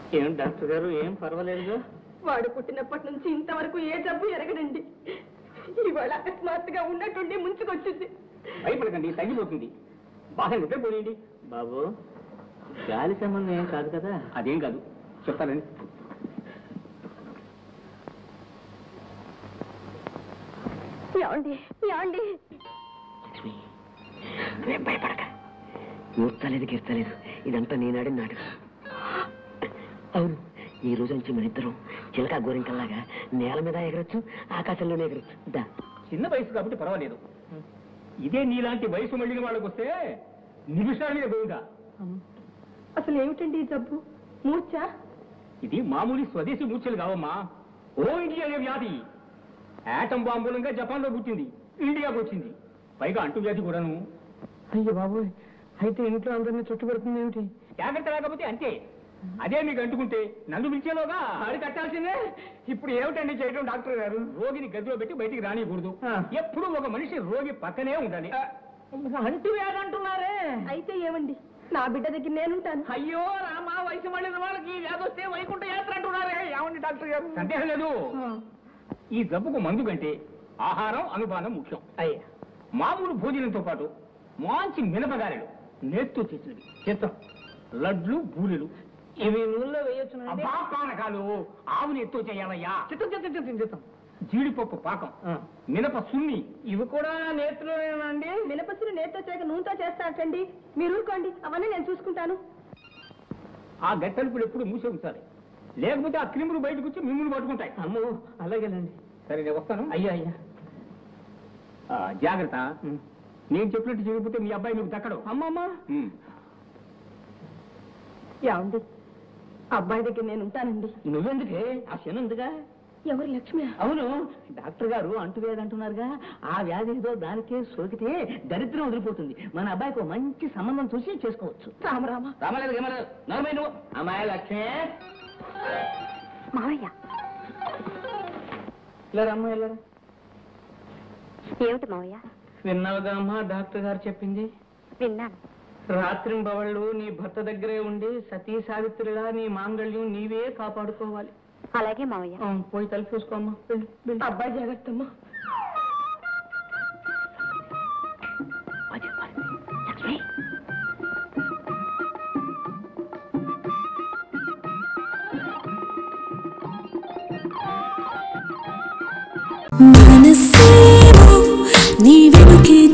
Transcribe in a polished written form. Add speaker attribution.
Speaker 1: ఏం డాక్టర్ గారు ఏం పర్వాలేదుగా?
Speaker 2: వాడు పుట్టినప్పటి నుంచి ఇంతవరకు ఏ జబ్బు ఎరగడండి. ఇవాళ అకస్మాత్తుగా ఉన్నట్టుండి ముంచుకొచ్చింది.
Speaker 1: భయపడకండి, తగ్గిపోతుంది. బాగా నిద్రపోయింది. బాబు, గాలి సంబంధం ఏం కాదు కదా? అదేం కాదు, చెప్తానండి.
Speaker 3: భయపడక, మూర్చలేదు గీర్చలేదు, ఇదంతా నేనాడిన నాటకం. అవును, ఈ రోజు నుంచి మన ఇద్దరం చిలక గోరింకల్లాగా నేల మీద ఎగరొచ్చు, ఆకాశంలోనే ఎగరొచ్చు.
Speaker 1: చిన్న వయసు కాబట్టి పర్వాలేదు. ఇదే నీలాంటి వయసు మళ్ళిన వాళ్ళకి వస్తే నిమిషాల మీద పోయిందా?
Speaker 2: అసలు ఏమిటండి ఈ జబ్బు? మూర్ఛ?
Speaker 1: ఇది మామూలు స్వదేశీ మూర్ఛలు కావమ్మా. ఓంగి అనే వ్యాధి ఆటం బాంబులంగా జపాన్ లో పుట్టింది, ఇండియాకు వచ్చింది. పైగా అంటు వ్యాధి కూడాను.
Speaker 4: అయ్యో బాబు, అయితే ఇంట్లో అందరినీ చుట్టుపెడుతుంది ఏమిటి?
Speaker 1: జాగ్రత్త లేకపోతే అంతే. అదే మీకు అంటుకుంటే నన్ను పిలిచేలోగా ఆడి కట్టాల్సిందే. ఇప్పుడు ఏమిటండి చేయడం డాక్టర్ గారు? రోగిని గదిలో పెట్టి బయటికి రానియకూడదు. ఎప్పుడు ఒక మనిషి రోగి పక్కనే ఉండాలి.
Speaker 4: అంటూ ఏదంటున్నారే?
Speaker 2: అయితే ఏమండి, నా బిడ్డ దగ్గర నేనుంటాను.
Speaker 4: అయ్యో రామా, వయసు మళ్ళిన వాళ్ళకి వ్యాధి వస్తే వైకుంఠ యాత్ర అంటున్నారే. ఏమండి డాక్టర్ గారు?
Speaker 1: సందేహం లేదు. ఈ జబ్బుకు మందు కంటే ఆహారం అనుపానం ముఖ్యం.
Speaker 4: అయ్యా,
Speaker 1: మామూలు భోజనంతో పాటు మంచి మినపగారెలు, నేత్తో చేసినవి చేస్తాం, లడ్లు, బూరెలు,
Speaker 4: ఇవి నూనెలో వేయొచ్చు.
Speaker 1: పానకాలు ఆవు నెత్తో చేయాలయ్యా.
Speaker 4: చిత్తం
Speaker 1: జీడిపప్పు పాకం, మినప సున్ని,
Speaker 4: ఇవి కూడా నేతిలోనేనండి?
Speaker 2: మినపసులు నేతో చేయక నూనెతో చేస్తాటండి. మీరు ఊరుకోండి, అవన్నీ నేను చూసుకుంటాను.
Speaker 1: ఆ గట్టెలుపులు ఎప్పుడు మూసి ఉంచాలి, లేకపోతే ఆ క్రిములు బయటకు వచ్చి మిమ్మల్ని పట్టుకుంటాయి.
Speaker 4: అమ్మో, అలాగేనండి.
Speaker 1: సరే, నేను వస్తాను.
Speaker 4: అయ్యా అయ్యా,
Speaker 1: జాగ్రత్త. నేను చెప్పినట్టు చేయకపోతే మీ అబ్బాయి మీకు దక్కడు.
Speaker 4: అమ్మమ్మ.
Speaker 2: ఏమండి, అబ్బాయి దగ్గర నేను ఉంటానండి.
Speaker 4: నువ్వెందుకే? ఆ శని ఉందిగా.
Speaker 2: ఎవరు? లక్ష్మి?
Speaker 4: అవును, డాక్టర్ గారు అంటువ్యాధి అంటున్నారుగా. ఆ వ్యాధి ఏదో దానికే సోకితే దరిద్రం వదిలిపోతుంది. మన అబ్బాయికి మంచి సంబంధం చూసి చేసుకోవచ్చు.
Speaker 2: రామరామ.
Speaker 4: రామలేదు ఏమలేదు, నలభై నువ్వు అమ్మాయి లక్ష్మి.
Speaker 5: మావయ్య,
Speaker 4: ఇలా రమ్మ, ఇలా.
Speaker 5: ఏమిటి మావయ్య?
Speaker 4: విన్నావుగా అమ్మా డాక్టర్ గారు చెప్పింది?
Speaker 5: విన్నాను.
Speaker 4: రాత్రింబవళ్ళు నీ భర్త దగ్గరే ఉండి సతీ సావిత్రిలా నీ మాంగళ్యం నీవే కాపాడుకోవాలి.
Speaker 5: అలాగే మావయ్య.
Speaker 4: పోయి తలుపు చూసుకోమ్మా.
Speaker 2: అబ్బాయి జాగ్రత్తమ్మా.
Speaker 6: మనసేమో నీ వెనుకే